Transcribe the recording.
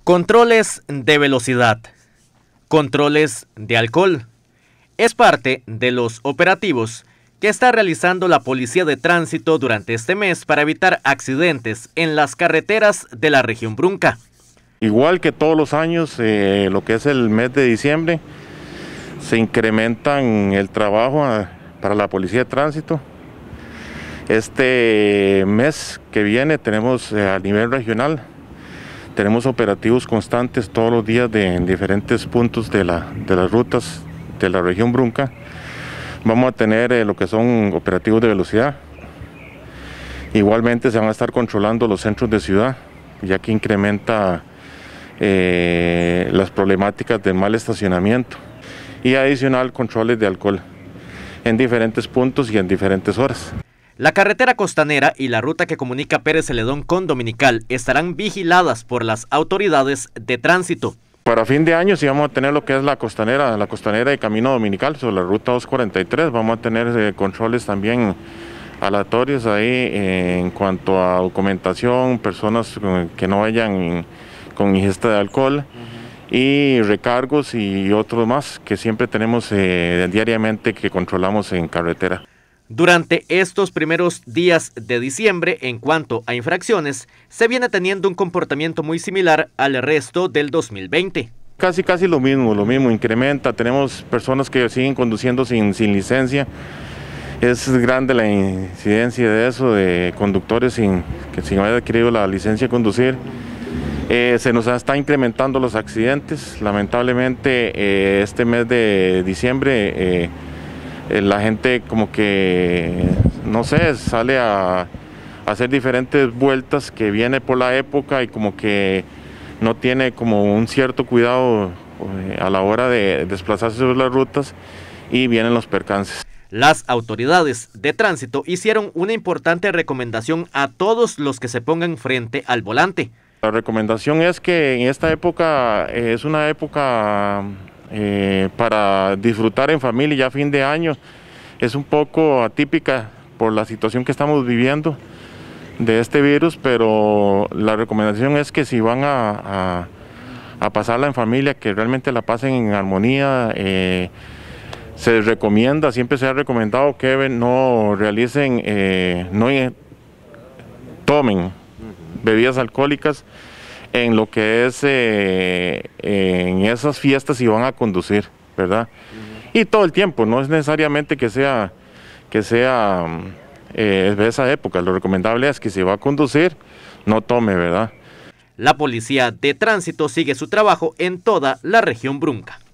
Controles de velocidad, controles de alcohol. Es parte de los operativos que está realizando la Policía de Tránsito durante este mes para evitar accidentes en las carreteras de la región Brunca. Igual que todos los años, lo que es el mes de diciembre, se incrementan el trabajo para la Policía de Tránsito. Este mes que viene tenemos a nivel regional, tenemos operativos constantes todos los días en diferentes puntos de las rutas de la región Brunca. Vamos a tener lo que son operativos de velocidad. Igualmente se van a estar controlando los centros de ciudad, ya que incrementa las problemáticas del mal estacionamiento. Y adicional, controles de alcohol en diferentes puntos y en diferentes horas. La carretera costanera y la ruta que comunica Pérez Celedón con Dominical estarán vigiladas por las autoridades de tránsito. Para fin de año sí vamos a tener lo que es la costanera de Camino Dominical sobre la ruta 243. Vamos a tener controles también aleatorios ahí en cuanto a documentación, personas que no vayan con ingesta de alcohol y recargos y otros más que siempre tenemos diariamente que controlamos en carretera. Durante estos primeros días de diciembre, en cuanto a infracciones, se viene teniendo un comportamiento muy similar al resto del 2020. Casi lo mismo, incrementa. Tenemos personas que siguen conduciendo sin licencia. Es grande la incidencia de eso, de conductores sin haber adquirido la licencia de conducir. Se nos está incrementando los accidentes. Lamentablemente, este mes de diciembre, la gente como que, no sé, sale a hacer diferentes vueltas que viene por la época y como que no tiene como un cierto cuidado a la hora de desplazarse sobre las rutas y vienen los percances. Las autoridades de tránsito hicieron una importante recomendación a todos los que se pongan frente al volante. La recomendación es que en esta época es una época para disfrutar en familia, ya fin de año. Es un poco atípica por la situación que estamos viviendo de este virus, pero la recomendación es que si van a pasarla en familia, que realmente la pasen en armonía. Se recomienda, siempre se ha recomendado que no realicen, no tomen bebidas alcohólicas en lo que es en esas fiestas si van a conducir, ¿verdad? Y todo el tiempo, no es necesariamente que sea esa época. Lo recomendable es que si va a conducir, no tome, ¿verdad? La Policía de Tránsito sigue su trabajo en toda la región Brunca.